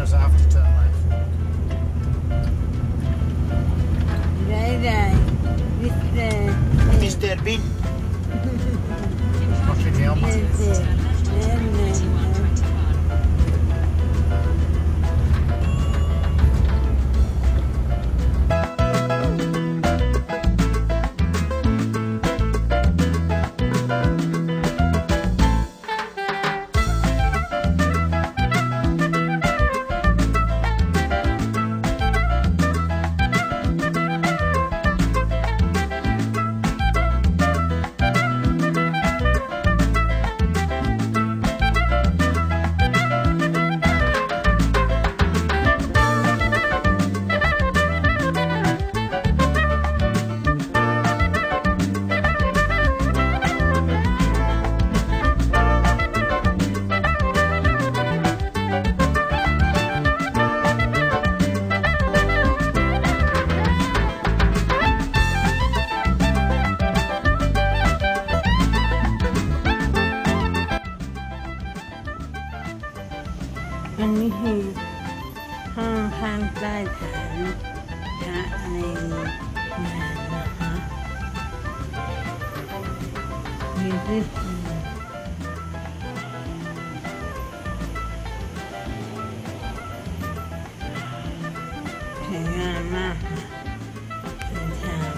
so I have to turn left. ได้มิสเตอร์ Mr. Bean. Watching the helmet. Yes. อันนี้คือห้องข้างใต้ฐานพระในงานนะคะมีที่สวยงามมากค่ะเป็นทาง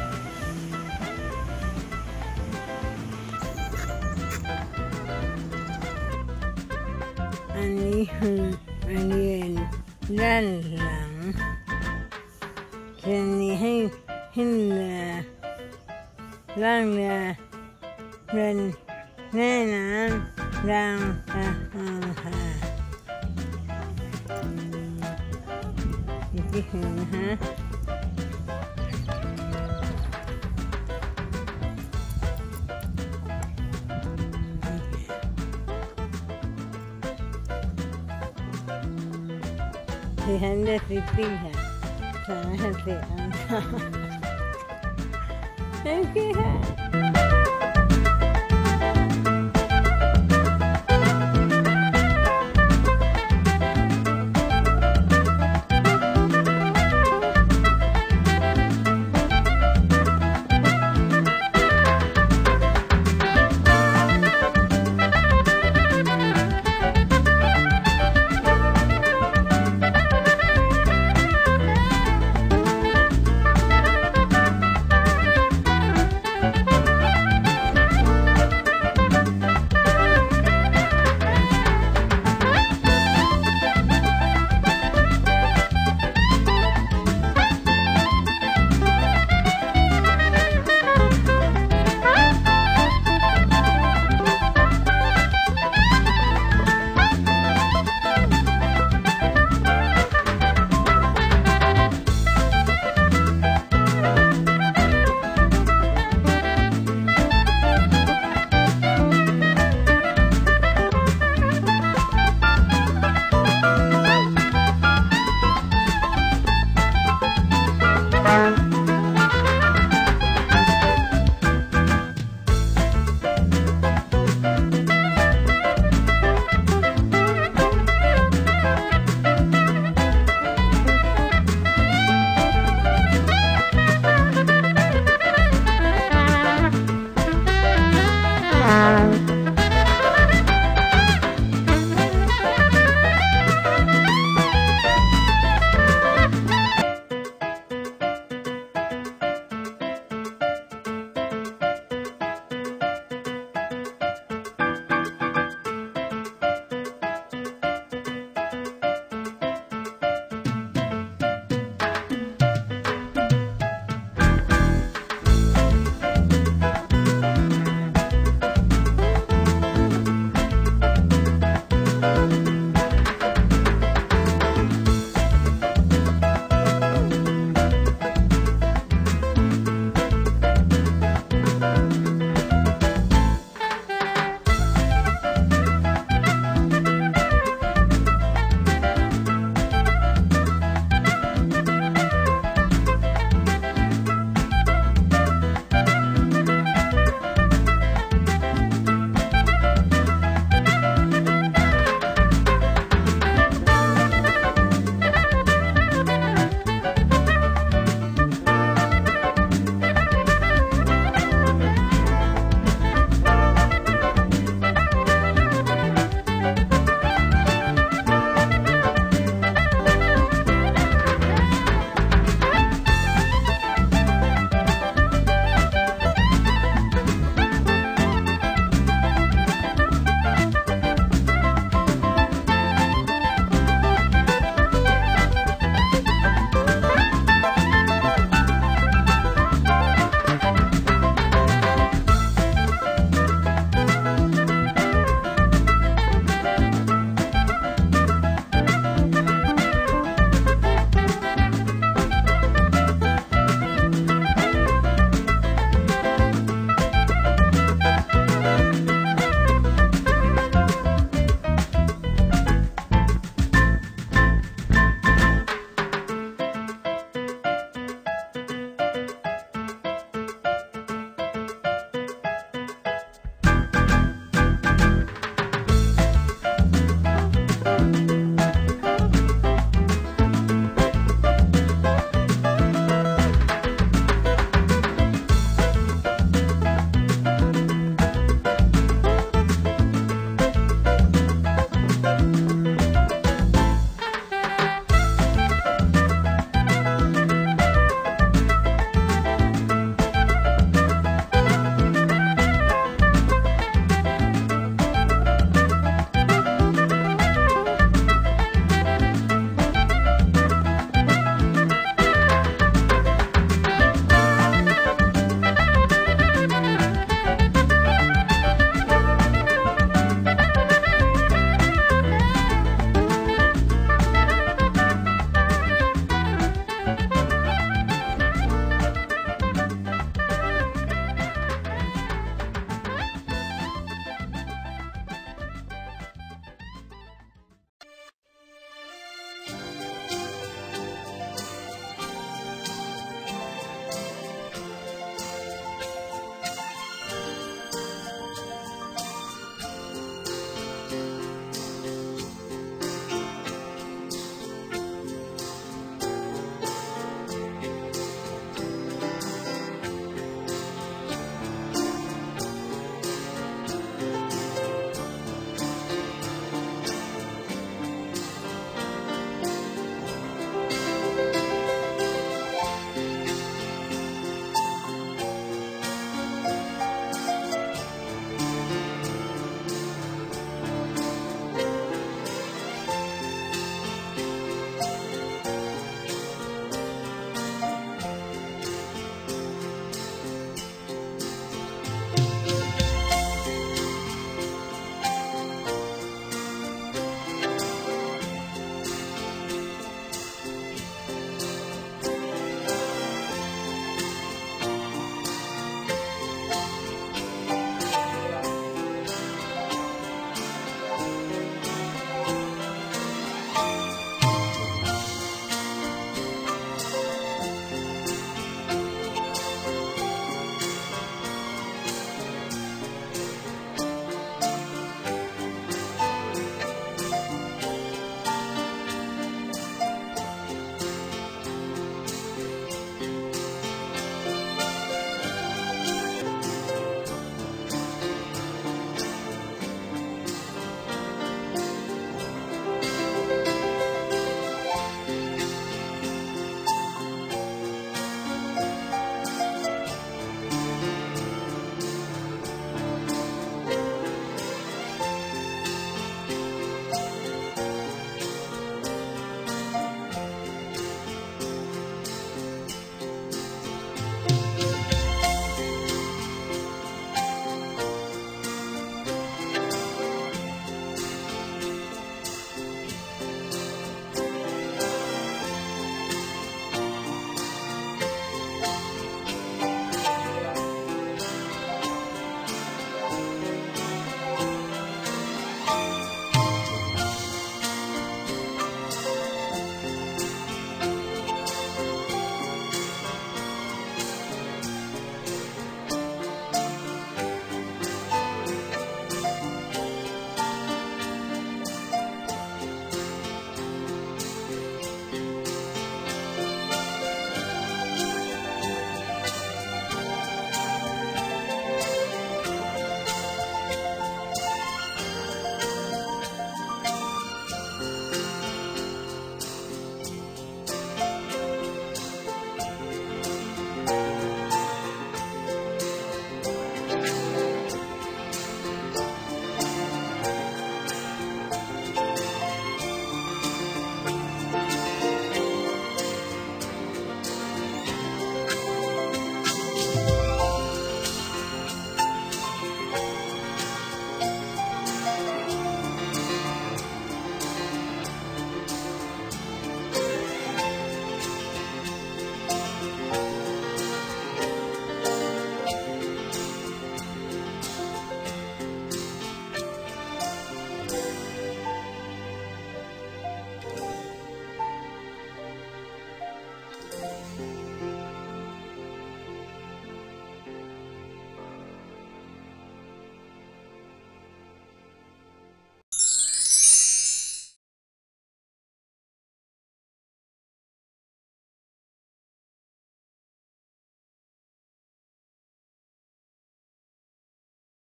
อันนี้คือบริเวณด้านหลังจะมีให้ขึ้นเรือล่องเรือเป็นแม่น้ำลำตะคองค่ะที่เห็นนะคะที่ฮันเดอร์ซิตี้ค่ะ350 องศาโอเคค่ะ